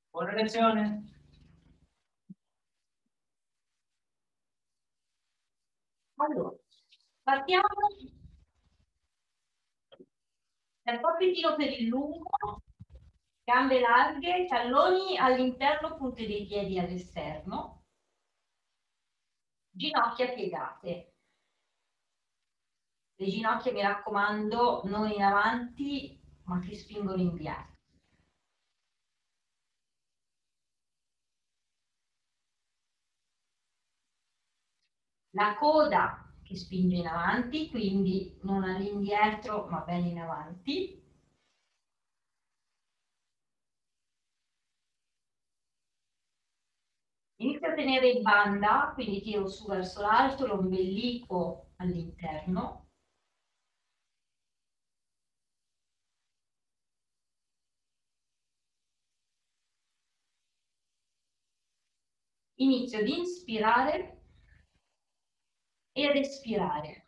Buona lezione. Allora, partiamo dal corpicino per il lungo, gambe larghe, talloni all'interno, punte dei piedi all'esterno, ginocchia piegate. Le ginocchia, mi raccomando, non in avanti, ma che spingono indietro. La coda che spinge in avanti, quindi non all'indietro, ma bene in avanti. Inizio a tenere in banda, quindi tiro su verso l'alto, l'ombelico all'interno. Inizio ad inspirare e ad espirare.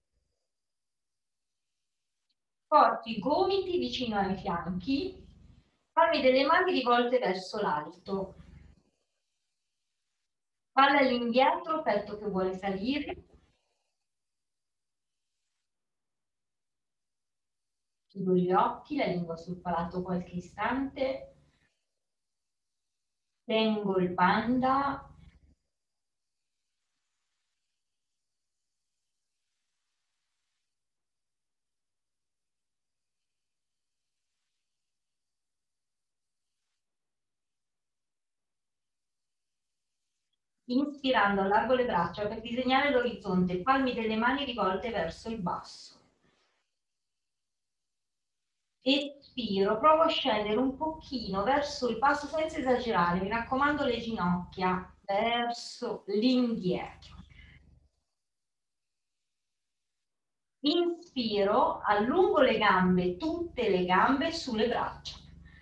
Porto i gomiti vicino ai fianchi, palme delle mani rivolte verso l'alto. Palla all'indietro, petto che vuole salire. Chiudo gli occhi, la lingua sul palato qualche istante. Tengo il panda. Inspirando, allargo le braccia per disegnare l'orizzonte, palmi delle mani rivolte verso il basso. Espiro, provo a scendere un pochino verso il basso senza esagerare, mi raccomando le ginocchia verso l'indietro. Inspiro, allungo le gambe, tutte le gambe sulle braccia.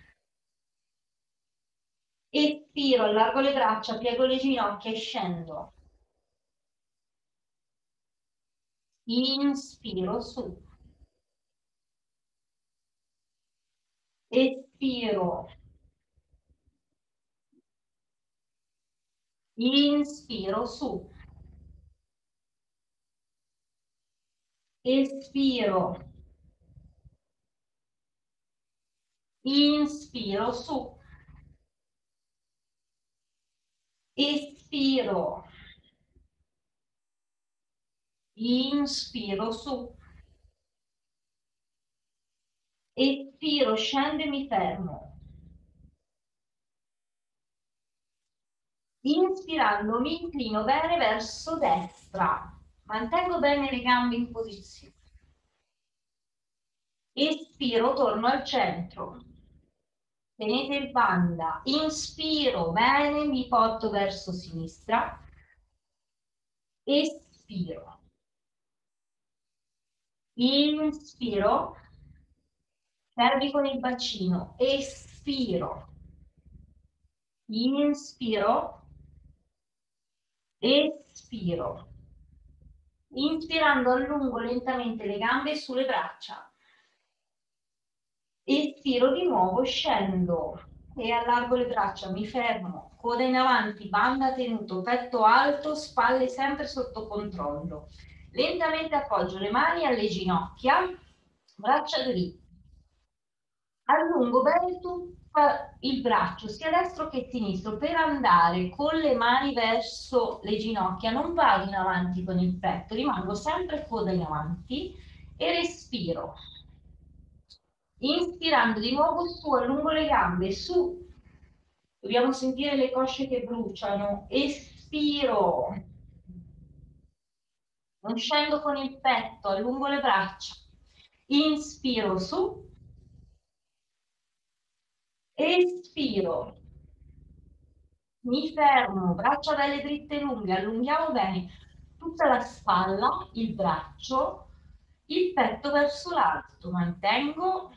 Espiro, allargo le braccia, piego le ginocchia e scendo. Inspiro su. Espiro. Inspiro su. Espiro. Inspiro su. Espiro. Inspiro su. Espiro, scendo e mi fermo. Inspirando mi inclino bene verso destra. Mantengo bene le gambe in posizione. Espiro, torno al centro. Tenete il panda. Inspiro bene, mi porto verso sinistra. Espiro. Inspiro. Fermi con il bacino. Espiro. Inspiro. Espiro. Inspirando allungo lentamente le gambe sulle braccia. Espiro di nuovo, scendo e allargo le braccia, mi fermo, coda in avanti, banda tenuto, petto alto, spalle sempre sotto controllo. Lentamente appoggio le mani alle ginocchia, braccia dritte. Allungo bene tutto il braccio, sia destro che sinistro, per andare con le mani verso le ginocchia. Non vado in avanti con il petto, rimango sempre coda in avanti e respiro. Inspirando di nuovo su, allungo le gambe, su. Dobbiamo sentire le cosce che bruciano. Espiro. Non scendo con il petto, allungo le braccia. Inspiro su. Espiro. Mi fermo, braccia belle dritte e lunghe, allunghiamo bene tutta la spalla, il braccio, il petto verso l'alto. Mantengo.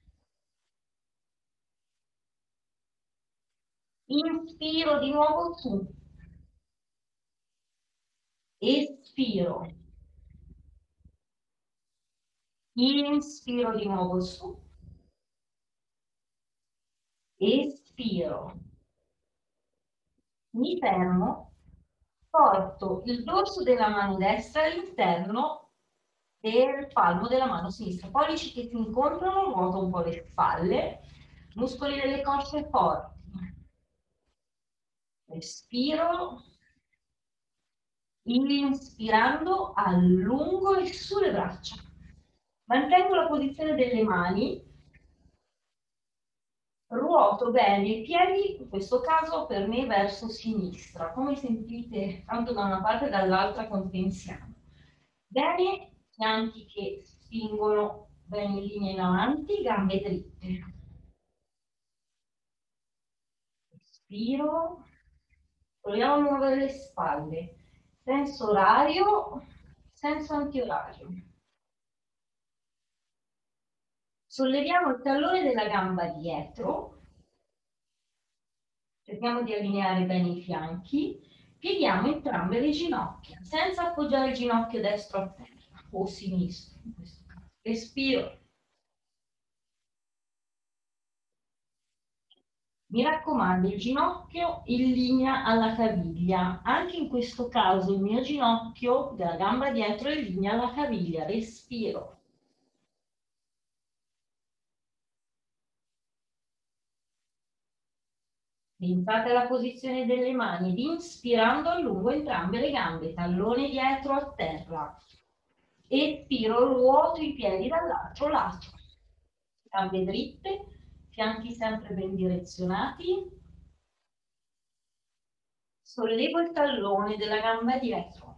Inspiro di nuovo su. Espiro. Inspiro di nuovo su. Espiro. Mi fermo, porto il dorso della mano destra all'interno del palmo della mano sinistra. Pollici che si incontrano, ruoto un po' le spalle, muscoli delle cosce forti. Respiro, inspirando, allungo e sulle braccia. Mantengo la posizione delle mani, ruoto bene i piedi, in questo caso per me verso sinistra, come sentite, tanto da una parte e dall'altra con tensione. Bene, fianchi che spingono bene in linea in avanti, gambe dritte. Respiro, proviamo a muovere le spalle, senso orario, senso antiorario. Solleviamo il tallone della gamba dietro, cerchiamo di allineare bene i fianchi, pieghiamo entrambe le ginocchia, senza appoggiare il ginocchio destro a terra o sinistro in questo caso. Respiro. Mi raccomando, il ginocchio in linea alla caviglia. Anche in questo caso il mio ginocchio della gamba dietro è in linea alla caviglia. Respiro. Pensate alla posizione delle mani ed inspirando allungo entrambe le gambe, tallone dietro a terra. Espiro, ruoto i piedi dall'altro lato. Gambe dritte, fianchi sempre ben direzionati. Sollevo il tallone della gamba dietro.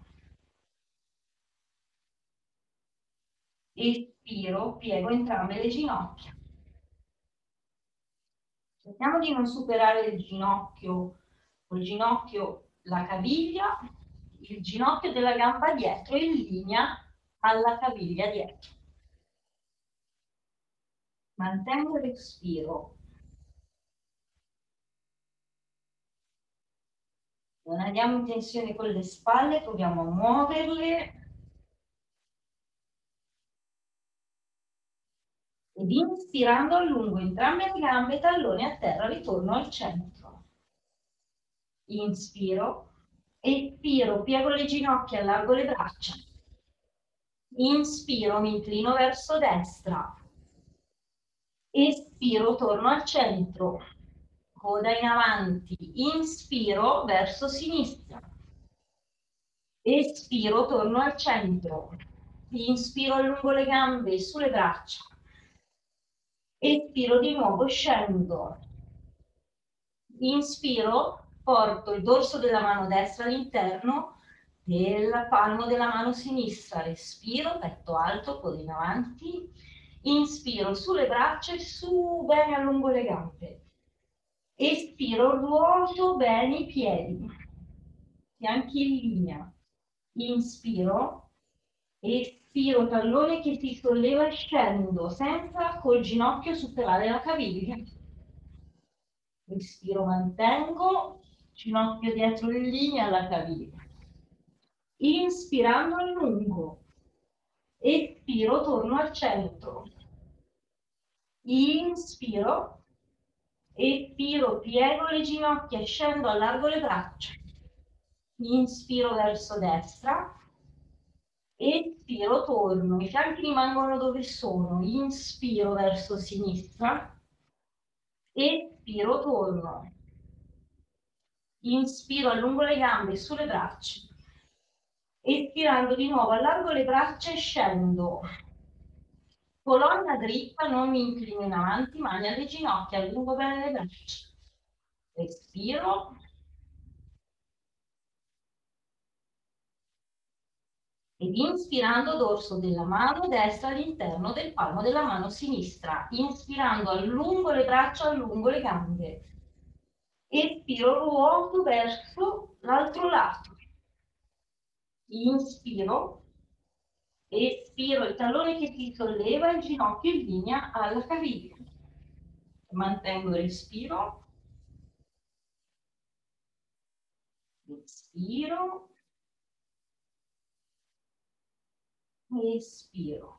Espiro, piego entrambe le ginocchia. Cerchiamo di non superare il ginocchio, col ginocchio la caviglia, il ginocchio della gamba dietro in linea alla caviglia dietro. Mantengo il respiro. Non andiamo in tensione con le spalle, proviamo a muoverle. Ed inspirando allungo entrambe le gambe, tallone a terra, ritorno al centro. Inspiro, espiro, piego le ginocchia, allargo le braccia. Inspiro, mi inclino verso destra. Espiro, torno al centro. Coda in avanti. Inspiro verso sinistra. Espiro, torno al centro. Inspiro, allungo le gambe sulle braccia. Espiro di nuovo, scendo. Inspiro, porto il dorso della mano destra all'interno del palmo della mano sinistra. Respiro, petto alto, coda in avanti. Inspiro sulle braccia e su, bene allungo le gambe. Espiro, ruoto bene i piedi. Fianchi in linea. Inspiro, espiro, tallone che si solleva e scendo, senza col ginocchio superare la caviglia. Respiro, mantengo, ginocchio dietro in linea alla caviglia. Inspirando allungo. Espiro, torno al centro. Inspiro, espiro, piego le ginocchia, scendo, allargo le braccia. Inspiro verso destra. Espiro, torno. I fianchi rimangono dove sono. Inspiro verso sinistra. Espiro, torno. Inspiro, allungo le gambe sulle braccia. Espirando di nuovo, allargo le braccia e scendo. Colonna dritta, non mi inclino in avanti, mani alle ginocchia, allungo bene le braccia. Respiro. Ed inspirando dorso della mano destra all'interno del palmo della mano sinistra. Inspirando allungo le braccia, allungo le gambe. Espiro, ruoto verso l'altro lato. Inspiro. Espiro, il tallone che si solleva, il ginocchio in linea alla caviglia. Mantengo il respiro. Inspiro. Espiro.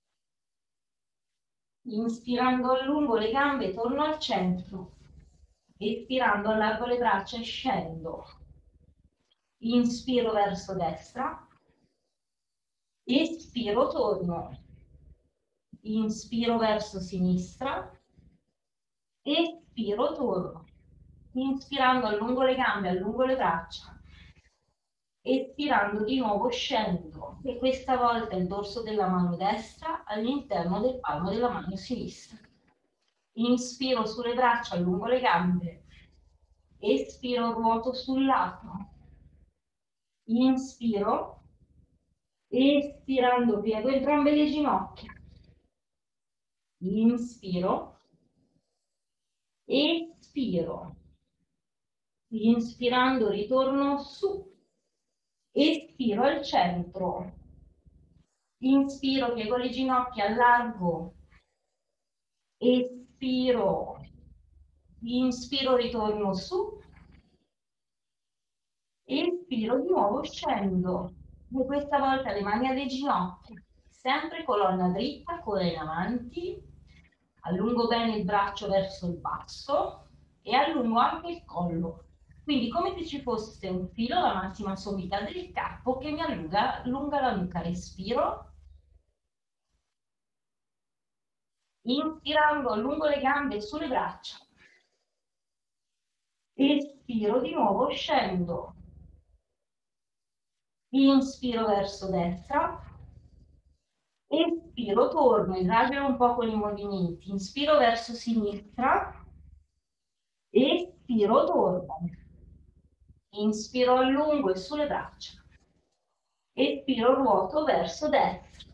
Inspirando a lungo le gambe, torno al centro. Espirando allargo le braccia e scendo. Inspiro verso destra. Espiro, torno. Inspiro verso sinistra. Espiro, torno. Inspirando allungo le gambe, allungo le braccia. Espirando di nuovo scendo e questa volta il dorso della mano destra all'interno del palmo della mano sinistra. Inspiro sulle braccia, allungo le gambe. Espiro, ruoto sul lato. Inspiro. Espirando, piego entrambe le ginocchia. Inspiro. Espiro. Inspirando, ritorno su. Espiro al centro. Inspiro, piego le ginocchia, allargo. Espiro. Inspiro, ritorno su. Espiro, di nuovo scendo. E questa volta le mani alle ginocchia. Sempre colonna dritta, coda in avanti. Allungo bene il braccio verso il basso e allungo anche il collo. Quindi come se ci fosse un filo alla massima sommità del capo che mi allunga la nuca. Respiro. Inspirando, allungo le gambe sulle braccia. Espiro di nuovo, scendo. Inspiro verso destra. Espiro, torno, esagero un po' con i movimenti. Inspiro verso sinistra. Espiro, torno. Inspiro a lungo e sulle braccia. Espiro, ruoto verso destra.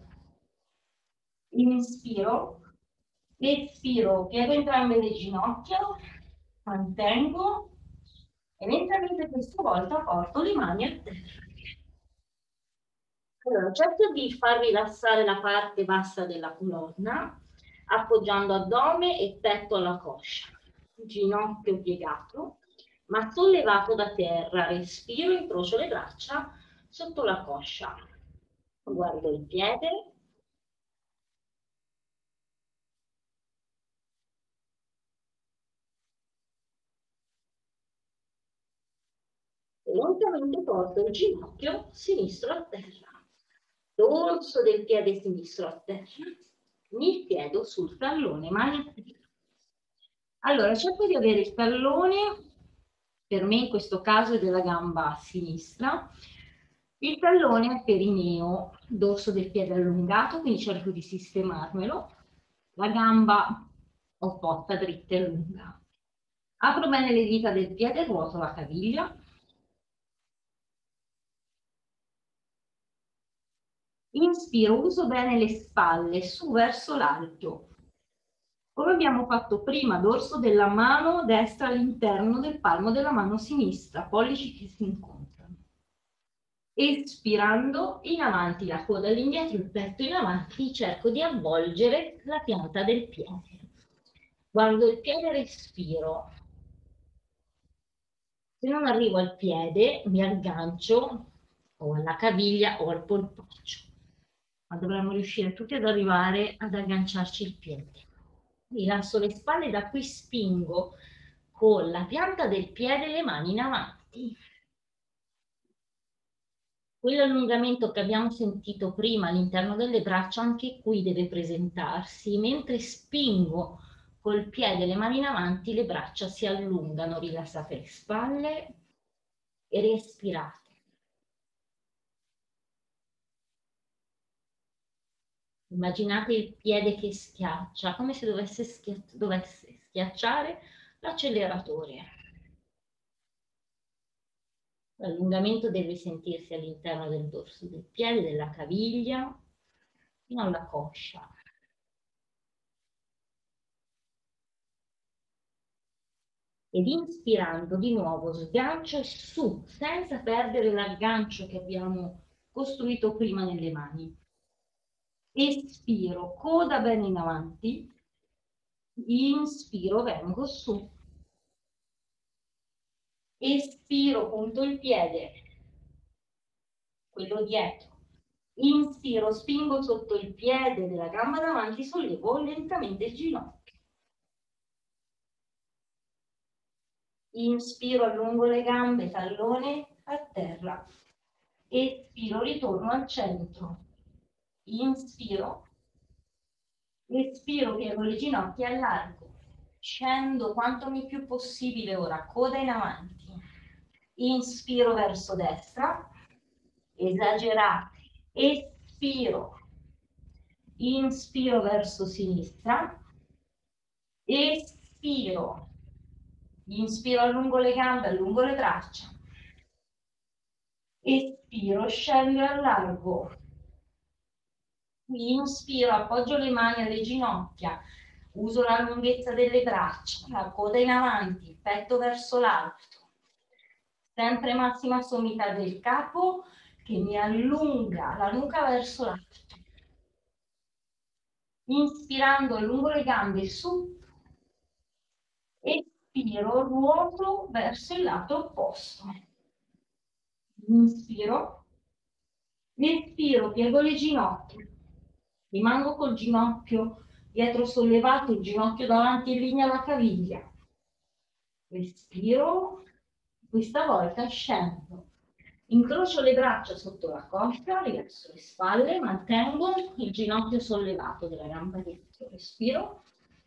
Inspiro. Espiro, piego entrambe le ginocchia. Mantengo. E lentamente questa volta porto le mani a terra. Allora, cerco di far rilassare la parte bassa della colonna, appoggiando addome e petto alla coscia, ginocchio piegato, ma sollevato da terra. Respiro, incrocio le braccia sotto la coscia. Guardo il piede. E lentamente porto il ginocchio sinistro a terra. Dorso del piede sinistro a terra. Mi piedo sul tallone, mani a terra. Allora, cerco di avere il tallone, per me in questo caso è della gamba sinistra, il tallone al perineo, dorso del piede allungato, quindi cerco di sistemarmelo, la gamba opposta, dritta e lunga. Apro bene le dita del piede, ruoto la caviglia. Inspiro, uso bene le spalle, su verso l'alto. Come abbiamo fatto prima, dorso della mano destra all'interno del palmo della mano sinistra, pollici che si incontrano. Espirando, in avanti la coda all'indietro, il petto in avanti, cerco di avvolgere la pianta del piede. Guardo il piede, respiro. Se non arrivo al piede, mi aggancio o alla caviglia o al polpaccio. Ma dovremmo riuscire tutti ad arrivare ad agganciarci il piede. Rilasso le spalle, da qui spingo con la pianta del piede le mani in avanti. Quell'allungamento che abbiamo sentito prima all'interno delle braccia, anche qui deve presentarsi. Mentre spingo col piede le mani in avanti, le braccia si allungano, rilassate le spalle e respirate. Immaginate il piede che schiaccia, come se dovesse schiacciare l'acceleratore. L'allungamento deve sentirsi all'interno del dorso del piede, della caviglia, fino alla coscia. Ed inspirando di nuovo sgancio e su, senza perdere l'aggancio che abbiamo costruito prima nelle mani. Espiro, coda bene in avanti. Inspiro, vengo su. Espiro, punto il piede, quello dietro. Inspiro, spingo sotto il piede della gamba davanti, sollevo lentamente il ginocchio. Inspiro, allungo le gambe, tallone a terra. Espiro, ritorno al centro. Inspiro, espiro, piego le ginocchia e allargo. Scendo quanto mi più possibile ora, coda in avanti. Inspiro verso destra, esagerate. Espiro, inspiro verso sinistra, espiro, inspiro, allungo le gambe, allungo le braccia. Espiro, scendo e allargo. Inspiro, appoggio le mani alle ginocchia, uso la lunghezza delle braccia, la coda in avanti, il petto verso l'alto. Sempre massima sommità del capo che mi allunga la nuca verso l'alto. Inspirando, allungo le gambe su. Espiro, ruoto verso il lato opposto. Inspiro, espiro, piego le ginocchia. Rimango col ginocchio dietro sollevato, il ginocchio davanti in linea alla caviglia. Respiro, questa volta scendo. Incrocio le braccia sotto la coscia, riverso le spalle, mantengo il ginocchio sollevato della gamba dietro. Respiro.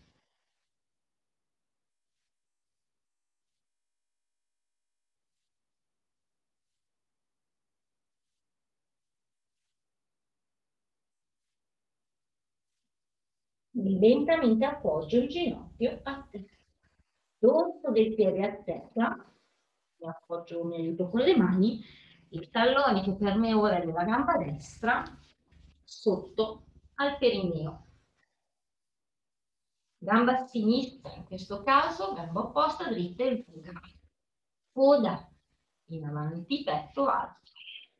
Lentamente appoggio il ginocchio a terra. Dorso del piede a terra, mi appoggio mi aiuto con le mani, il tallone che per me ora è della gamba destra, sotto al perineo. Gamba sinistra, in questo caso, gamba opposta, dritta e lunga. Coda in avanti, petto alto.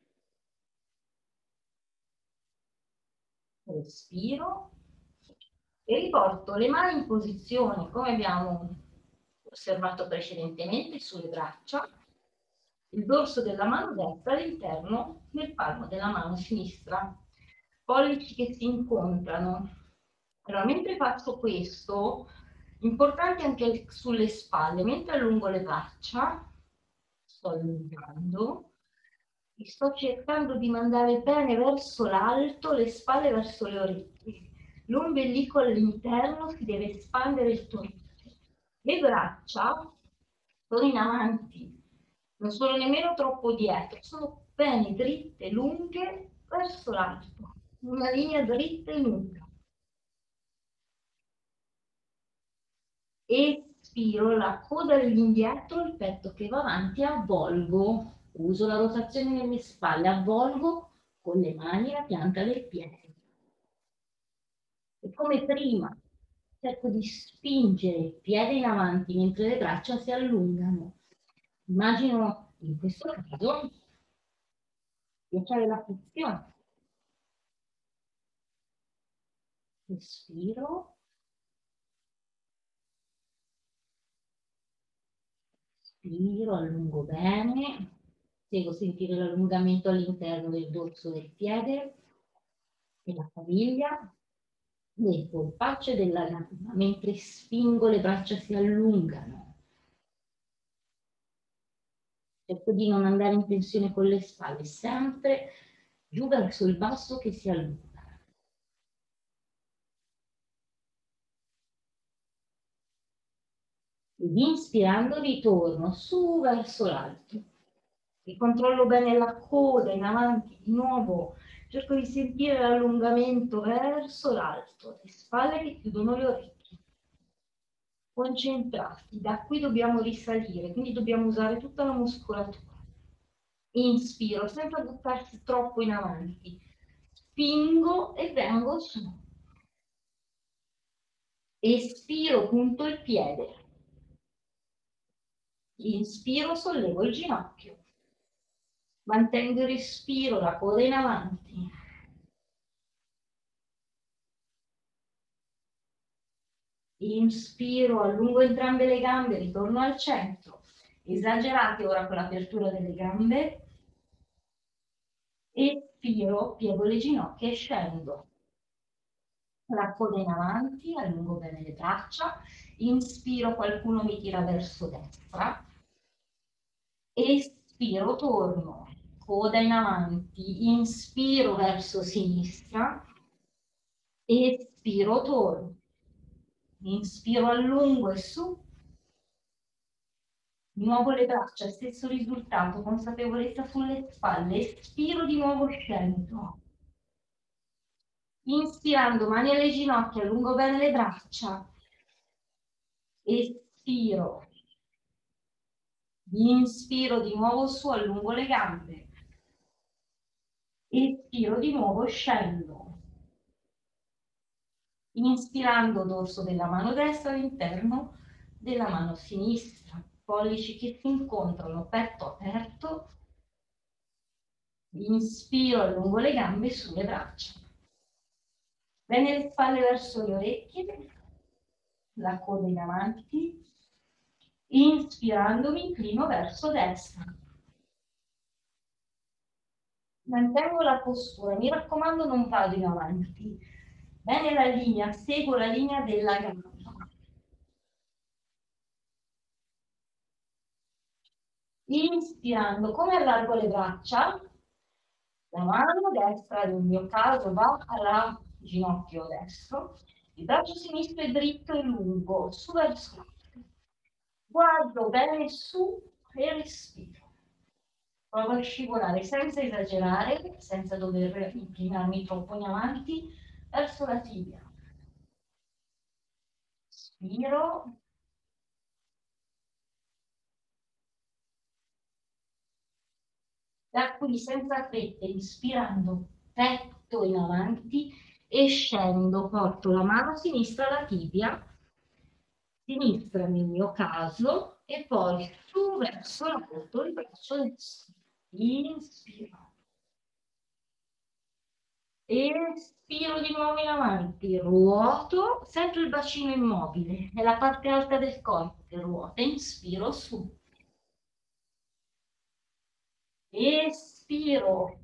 Respiro e riporto le mani in posizione, come abbiamo osservato precedentemente, sulle braccia, il dorso della mano destra all'interno del palmo della mano sinistra, pollici che si incontrano. Allora, mentre faccio questo, importante anche sulle spalle, mentre allungo le braccia, sto allungando, e sto cercando di mandare bene verso l'alto, le spalle verso le orecchie. L'ombelico all'interno si deve espandere il torace. Le braccia sono in avanti, non sono nemmeno troppo dietro, sono bene dritte, lunghe, verso l'alto. Una linea dritta e lunga. Espiro, la coda all'indietro, il petto che va avanti, avvolgo. Uso la rotazione nelle spalle, avvolgo con le mani la pianta del piede. E come prima, cerco di spingere il piede in avanti mentre le braccia si allungano. Immagino in questo caso piacere la frizione. Respiro, spiro, allungo bene, devo sentire l'allungamento all'interno del dorso del piede, della caviglia, del polpaccio e della gamba. Mentre spingo le braccia si allungano. Cerco di non andare in tensione con le spalle, sempre giù verso il basso che si allunga. Ed inspirando ritorno su verso l'alto. E controllo bene la coda in avanti di nuovo. Cerco di sentire l'allungamento verso l'alto, le spalle che chiudono le orecchie. Concentrati, da qui dobbiamo risalire, quindi dobbiamo usare tutta la muscolatura. Inspiro senza buttarsi troppo in avanti. Spingo e vengo su. Espiro, punto il piede. Inspiro, sollevo il ginocchio. Mantengo il respiro, la coda in avanti. Inspiro, allungo entrambe le gambe, ritorno al centro. Esagerate ora con l'apertura delle gambe. Espiro, piego le ginocchia e scendo. La coda in avanti, allungo bene le braccia. Inspiro, qualcuno mi tira verso destra. espiro, torno, coda in avanti, inspiro verso sinistra, espiro, torno, inspiro a lungo e su, di nuovo le braccia, stesso risultato, consapevolezza sulle spalle, espiro di nuovo scendo. Inspirando, mani alle ginocchia, allungo bene le braccia. Espiro. Inspiro di nuovo su, allungo le gambe. Espiro di nuovo, scendo. Inspirando, dorso della mano destra all'interno della mano sinistra. Pollici che si incontrano, petto aperto. Inspiro, allungo le gambe sulle braccia. Bene le spalle verso le orecchie, la coda in avanti. Inspirando mi inclino verso destra. Mantengo la postura, mi raccomando non vado in avanti. Bene la linea, seguo la linea della gamba. Inspirando, come allargo le braccia, la mano destra nel mio caso va alla ginocchio destro, il braccio sinistro è dritto e lungo, su verso l'alto. Guardo bene su e respiro. Provo a scivolare senza esagerare, senza dover inclinarmi troppo in avanti, verso la tibia. Spiro. Da qui senza fretta, ispirando petto in avanti e scendo, porto la mano sinistra alla tibia, sinistra nel mio caso, e poi su verso l'alto il braccio destro. Inspiro. Espiro di nuovo in avanti, ruoto, sempre il bacino immobile, è la parte alta del corpo che ruota, inspiro su. Espiro.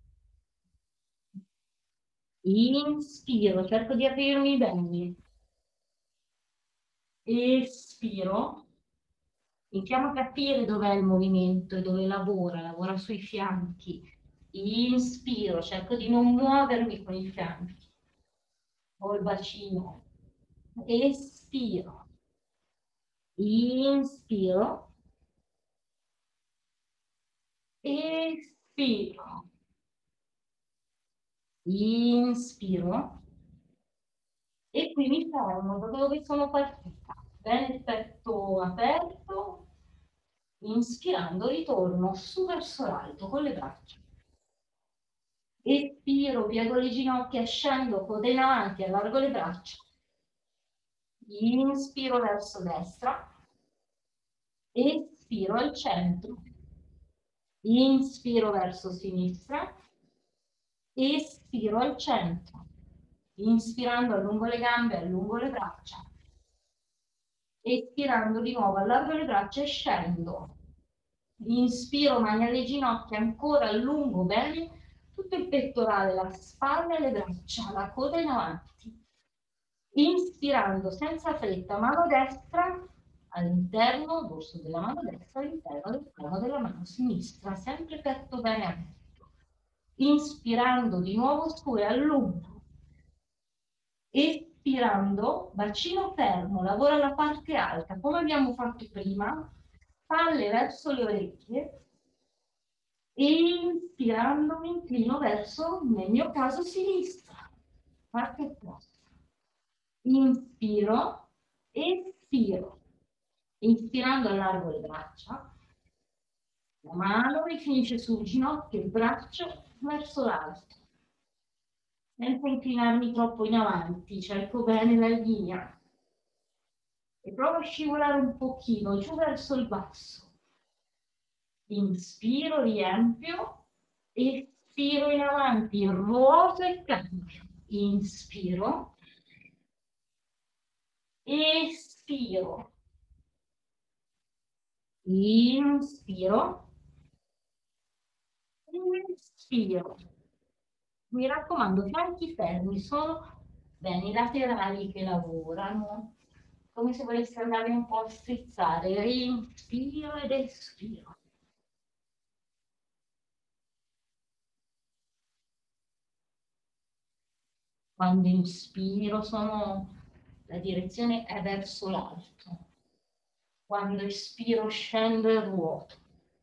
Inspiro, cerco di aprirmi bene. Espiro. Iniziamo a capire dov'è il movimento e dove lavora sui fianchi. Inspiro, cerco di non muovermi con i fianchi. Ho il bacino. Espiro. Inspiro. Espiro. Inspiro. E qui mi fermo da dove sono partita. Bene il petto aperto. Inspirando ritorno su verso l'alto con le braccia. Espiro, piego le ginocchia, scendo, coda in avanti, allargo le braccia. Inspiro verso destra. Espiro al centro. Inspiro verso sinistra. Espiro al centro. Inspirando allungo le gambe, allungo le braccia. Espirando di nuovo, allargo le braccia e scendo. Inspiro, mani alle ginocchia, ancora allungo bene tutto il pettorale, la spalla e le braccia, la coda in avanti. Inspirando senza fretta, mano destra all'interno, dorso della mano destra all'interno del palmo della mano sinistra, sempre petto bene aperto. Inspirando di nuovo su e allungo. Espirando, bacino fermo, lavora la parte alta, come abbiamo fatto prima, spalle verso le orecchie. E inspirando mi inclino verso, nel mio caso, sinistra, parte opposta. Inspiro, espiro. Inspirando allargo le braccia, la mano rifinisce sul ginocchio, il braccio verso l'alto. Senza inclinarmi troppo in avanti, cerco bene la linea. E provo a scivolare un pochino giù verso il basso. Inspiro, riempio, espiro in avanti, ruoto e cambio. Inspiro, espiro, inspiro, inspiro. Mi raccomando, fianchi fermi, sono bene i laterali che lavorano, come se volessi andare un po' a strizzare. Inspiro ed espiro. Quando inspiro la direzione è verso l'alto. Quando espiro scendo e ruoto.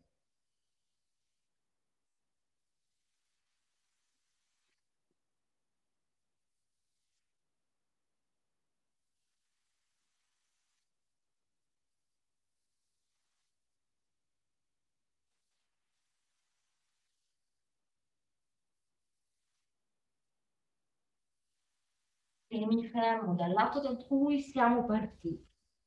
E mi fermo dal lato da cui siamo partiti.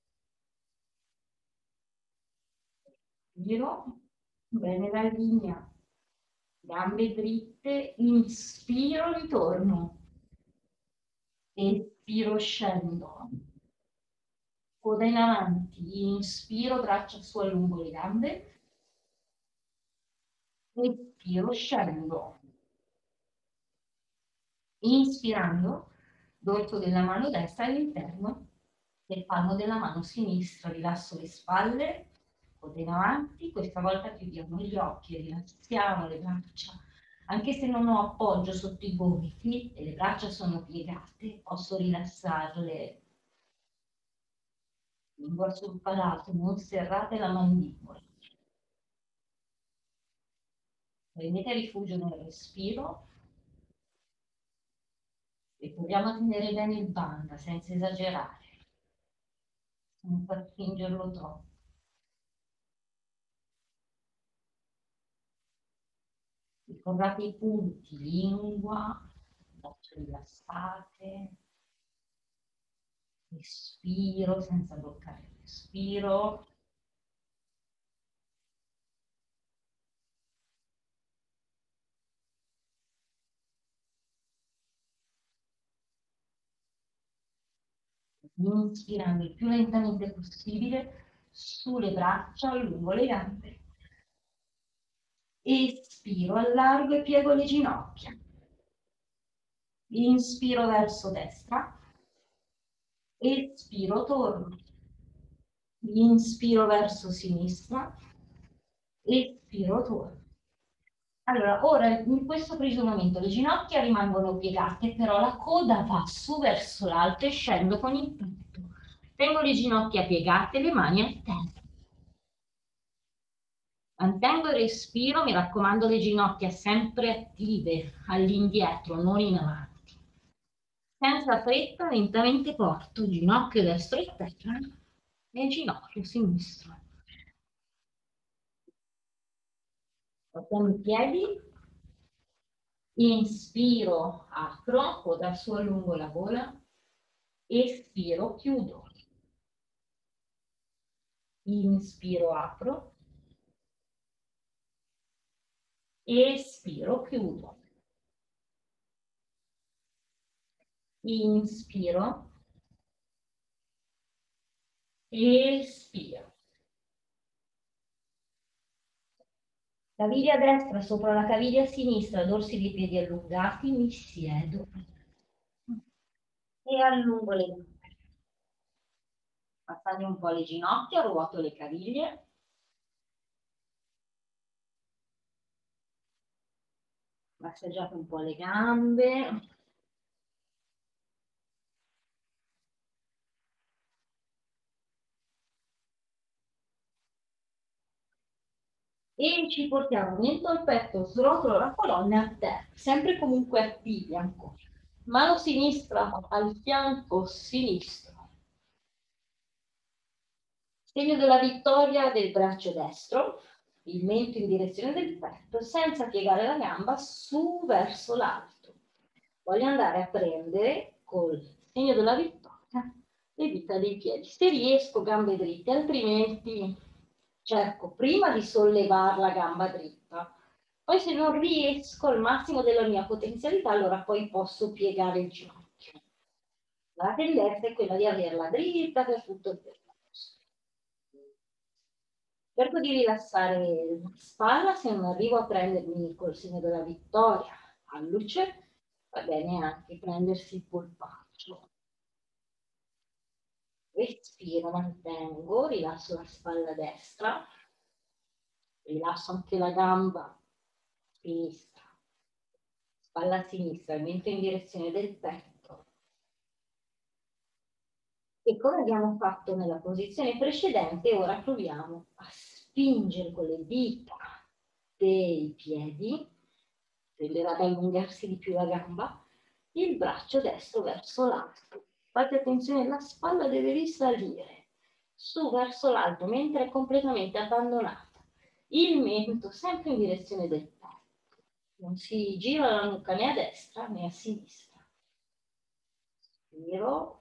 Giro bene la linea, gambe dritte, inspiro, ritorno, espiro, scendo, coda in avanti, inspiro, braccia su allungo le gambe, espiro, scendo, inspirando, dorso della mano destra all'interno del palmo della mano sinistra, rilasso le spalle, coda in avanti, questa volta chiudiamo gli occhi, rilassiamo le braccia. Anche se non ho appoggio sotto i gomiti e le braccia sono piegate, posso rilassarle. Lingua sul palato, non serrate la mandibola. Prendete rifugio nel respiro e proviamo a tenere bene il banda senza esagerare, non far spingerlo troppo. Ricordate i punti, lingua, braccia rilassate, respiro senza bloccare il respiro. Inspirando il più lentamente possibile sulle braccia, lungo le gambe. Espiro, allargo e piego le ginocchia. Inspiro verso destra. Espiro, torno. Inspiro verso sinistra. Espiro, torno. Allora, ora in questo preciso momento le ginocchia rimangono piegate, però la coda va su verso l'alto e scendo con il petto. Tengo le ginocchia piegate, le mani a terra. Mantengo il respiro, mi raccomando le ginocchia sempre attive, all'indietro, non in avanti. Senza fretta, lentamente porto ginocchio destro a terra e ginocchio sinistro. Portiamo i piedi, inspiro, apro, coda su allungo la gola, espiro, chiudo. Inspiro, apro, espiro, chiudo. Inspiro, espiro. Caviglia destra sopra la caviglia sinistra, dorsi dei piedi allungati, mi siedo e allungo le gambe. Passate un po' le ginocchia, ruoto le caviglie. Massaggiate un po' le gambe. E ci portiamo dentro il petto, srotolo la colonna a terra, sempre comunque attivi ancora. Mano sinistra al fianco sinistro. Segno della vittoria del braccio destro, il mento in direzione del petto, senza piegare la gamba su verso l'alto. Voglio andare a prendere col segno della vittoria le dita dei piedi. Se riesco, gambe dritte, altrimenti cerco prima di sollevare la gamba dritta. Poi se non riesco al massimo della mia potenzialità, allora poi posso piegare il ginocchio. La tendenza è quella di averla dritta per tutto il percorso. Cerco di rilassare la spalla, se non arrivo a prendermi col segno della vittoria a luce, va bene anche prendersi il polpaccio. Respiro, mantengo, rilasso la spalla destra, rilasso anche la gamba sinistra, spalla sinistra, il mento in direzione del petto. E come abbiamo fatto nella posizione precedente, ora proviamo a spingere con le dita dei piedi, tenderà ad allungarsi di più la gamba, il braccio destro verso l'alto. Fate attenzione, la spalla deve risalire su verso l'alto mentre è completamente abbandonata. Il mento sempre in direzione del petto. Non si gira la nuca né a destra né a sinistra. Giro.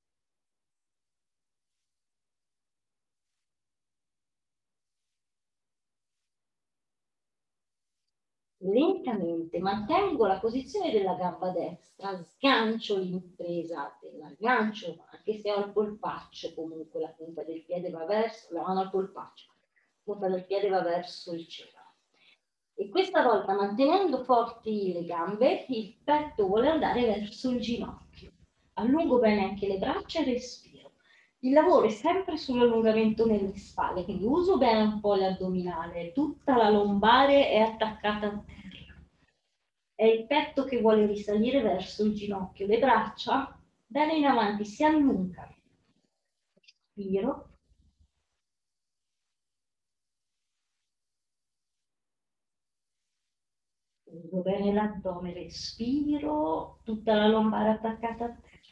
Lentamente mantengo la posizione della gamba destra, sgancio l'impresa dell'aggancio, anche se ho il polpaccio, comunque la punta del piede va verso, la mano al polpaccio, la punta del piede va verso il cielo. E questa volta, mantenendo forti le gambe, il petto vuole andare verso il ginocchio. Allungo bene anche le braccia e respiro. Il lavoro è sempre sull'allungamento nelle spalle, quindi uso bene un po' l'addominale, tutta la lombare è attaccata a terra. È il petto che vuole risalire verso il ginocchio, le braccia bene in avanti, si allungano. Respiro. Uso bene l'addome, respiro, tutta la lombare attaccata a terra.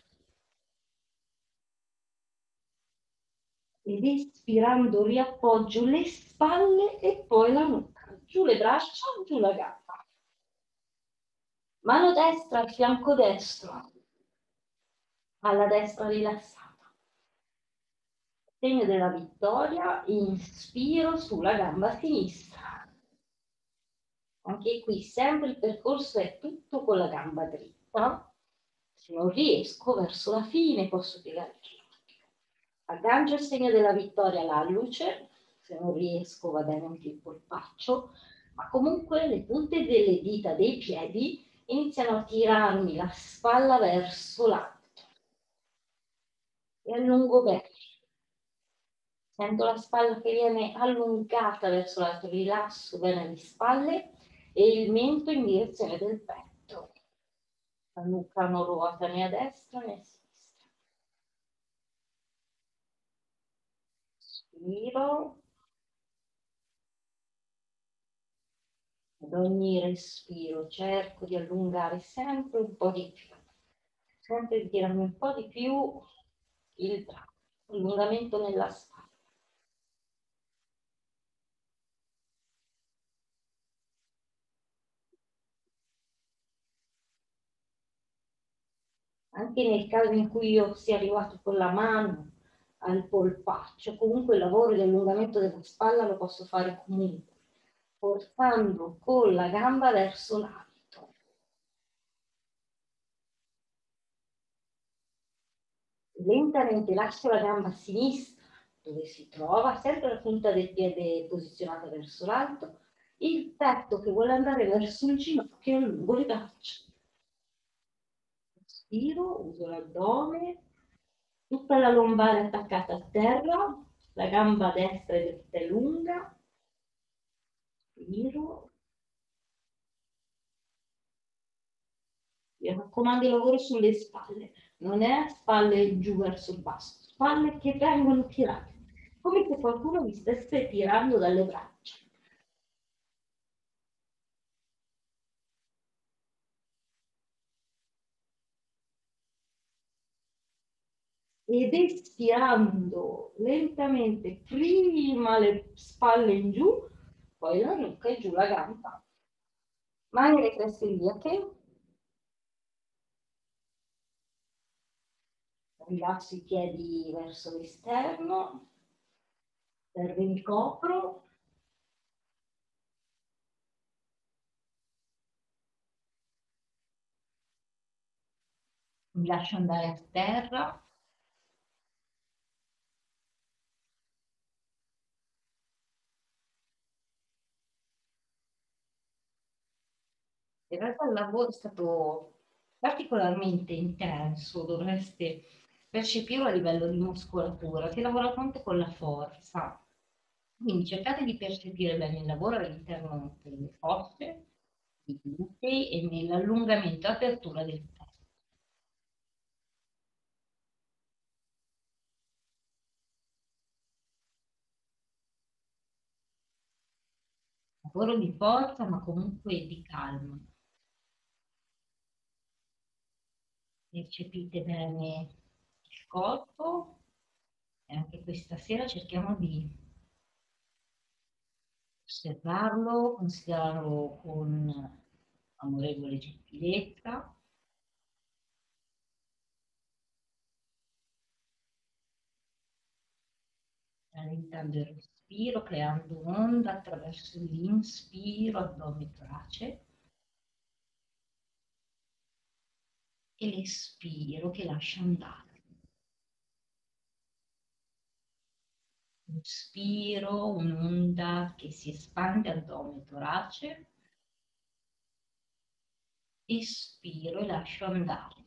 Ed espirando riappoggio le spalle e poi la nuca. Giù le braccia, giù la gamba. Mano destra al fianco destro, alla destra rilassata. Segno della vittoria, inspiro sulla gamba sinistra. Anche qui sempre il percorso è tutto con la gamba dritta. Se non riesco, verso la fine posso piegare il ginocchio. Aggancio il segno della vittoria alla luce, se non riesco va bene anche il polpaccio, ma comunque le punte delle dita dei piedi iniziano a tirarmi la spalla verso l'alto e allungo bene. Sento la spalla che viene allungata verso l'alto, rilasso bene le spalle e il mento in direzione del petto. La nuca non ruota né a destra né a sinistra. Respiro. Ad ogni respiro cerco di allungare sempre un po' di più, sempre di tirarmi un po' di più il braccio, allungamento nella spalla. Anche nel caso in cui io sia arrivato con la mano al polpaccio, comunque il lavoro di allungamento della spalla lo posso fare comunque, portando con la gamba verso l'alto. Lentamente lascio la gamba sinistra dove si trova, sempre la punta del piede posizionata verso l'alto, il petto che vuole andare verso il ginocchio e allungo le braccia. Respiro, uso l'addome, tutta la lombare attaccata a terra, la gamba destra è dritta e lunga, respiro. Mi raccomando, il lavoro sulle spalle, non è spalle giù verso il basso, spalle che vengono tirate, come se qualcuno mi stesse tirando dalle braccia. Ed espirando lentamente prima le spalle in giù, poi la nuca e giù la gamba. Mani alle creste iliache, rilasso i piedi verso l'esterno, mi copro, mi lascio andare a terra. In realtà il lavoro è stato particolarmente intenso, dovreste percepirlo a livello di muscolatura, si lavora tanto con la forza. Quindi cercate di percepire bene il lavoro all'interno delle fosse, dei glutei e nell'allungamento e apertura del petto. lavoro di forza, ma comunque di calma. Percepite bene il corpo e anche questa sera cerchiamo di osservarlo, considerarlo con amorevole gentilezza, rallentando il respiro, creando un'onda attraverso l'inspiro, addome torace, e l'espiro che lascia andare. Inspiro, un'onda che si espande addome torace, espiro e lascio andare.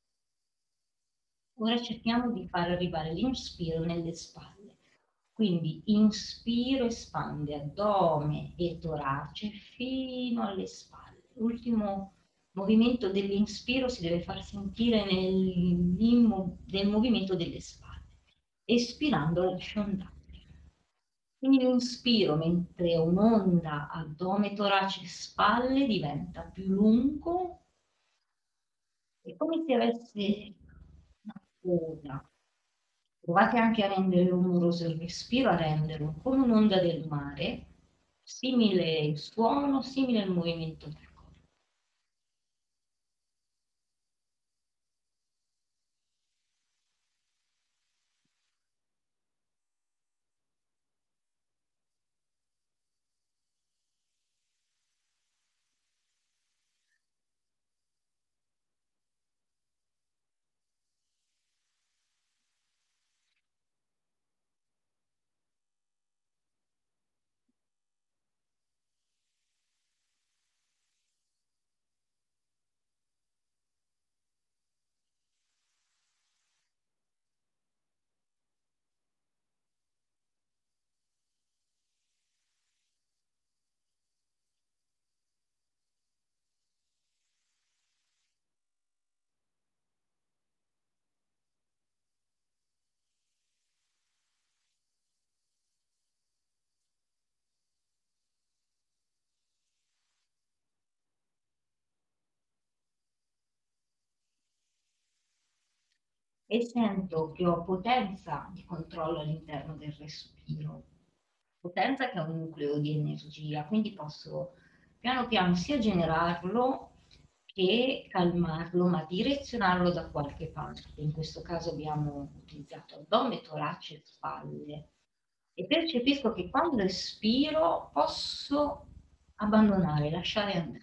Ora cerchiamo di far arrivare l'inspiro nelle spalle. Quindi inspiro, espande addome e torace fino alle spalle. L'ultimo movimento dell'inspiro si deve far sentire nel movimento delle spalle. Espirando lascio andare. Quindi l'inspiro, mentre un'onda addome, torace, spalle diventa più lungo, è come se avesse una coda. Provate anche a rendere rumoroso il respiro, a renderlo come un'onda del mare, simile il suono, simile il movimento del corpo. E sento che ho potenza di controllo all'interno del respiro, potenza che è un nucleo di energia, quindi posso piano piano sia generarlo che calmarlo, ma direzionarlo da qualche parte. In questo caso abbiamo utilizzato addome, torace e spalle. E percepisco che quando espiro posso abbandonare, lasciare andare.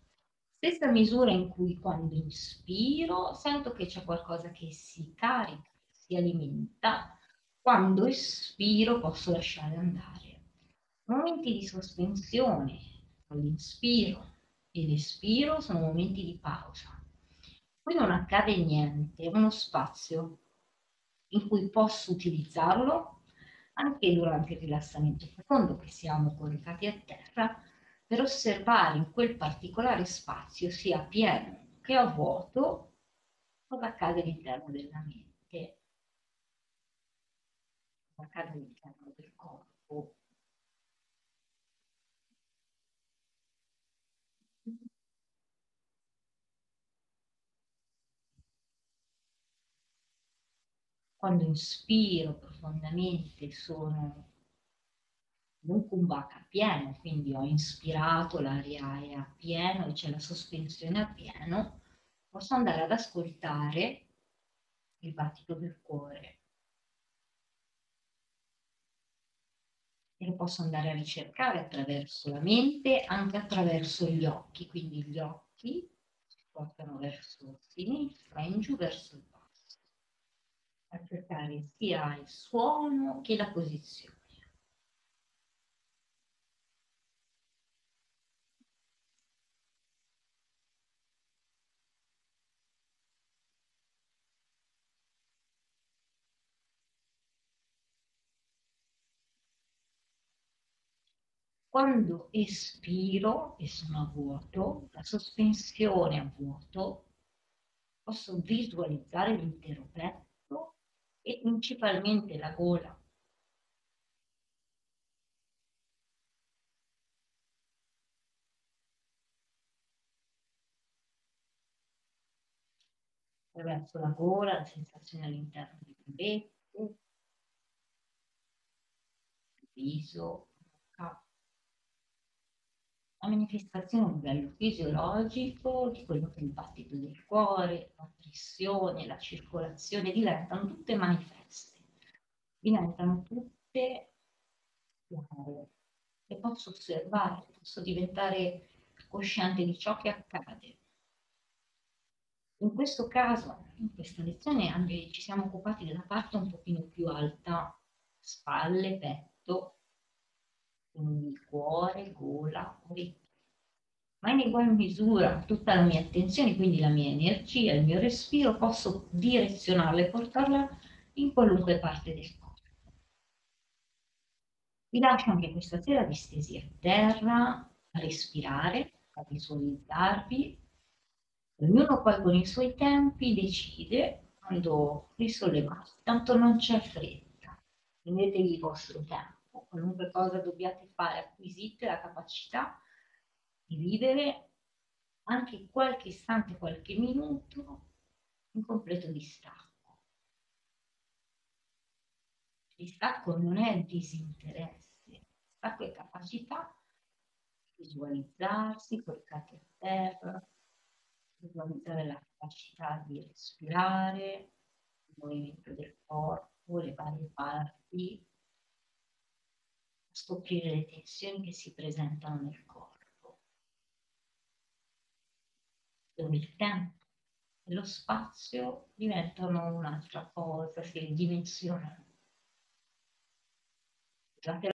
Stessa misura in cui quando inspiro sento che c'è qualcosa che si carica, si alimenta, quando espiro posso lasciare andare. Momenti di sospensione all'inspiro e l'espiro sono momenti di pausa. Qui non accade niente, è uno spazio in cui posso utilizzarlo anche durante il rilassamento profondo che siamo coricati a terra per osservare in quel particolare spazio, sia pieno che a vuoto, cosa accade all'interno della mente, cosa accade all'interno del corpo. Quando inspiro profondamente sono in un kumbhaka pieno, quindi ho inspirato, l'aria è a pieno e c'è la sospensione a pieno, posso andare ad ascoltare il battito del cuore e lo posso andare a ricercare attraverso la mente, anche attraverso gli occhi, quindi gli occhi si portano verso sinistra, in giù verso il basso, a cercare sia il suono che la posizione. Quando espiro e sono a vuoto, la sospensione a vuoto, posso visualizzare l'intero petto e principalmente la gola. attraverso la gola, la sensazione all'interno del petto, il viso, bocca. La manifestazione a livello fisiologico di quello che è il battito del cuore, la pressione, la circolazione diventano tutte manifeste, diventano tutte chiare e posso osservare, posso diventare cosciente di ciò che accade. In questo caso, in questa lezione, ci siamo occupati della parte un pochino più alta, spalle, petto, quindi cuore, gola, orecchie. Ma in egual misura tutta la mia attenzione, quindi la mia energia, il mio respiro, posso direzionarla e portarla in qualunque parte del corpo. Vi lascio anche questa sera distesi a terra, a respirare, a visualizzarvi. Ognuno poi con i suoi tempi decide quando risollevarsi, tanto non c'è fretta. Prendetevi il vostro tempo, qualunque cosa dobbiate fare, acquisite la capacità di vivere anche qualche istante, qualche minuto in completo distacco. Distacco non è disinteresse, distacco è capacità di visualizzarsi coricati a terra, visualizzare la capacità di respirare, il movimento del corpo, le varie parti, scoprire le tensioni che si presentano nel corpo, dove il tempo e lo spazio diventano un'altra cosa, si ridimensionano. Usate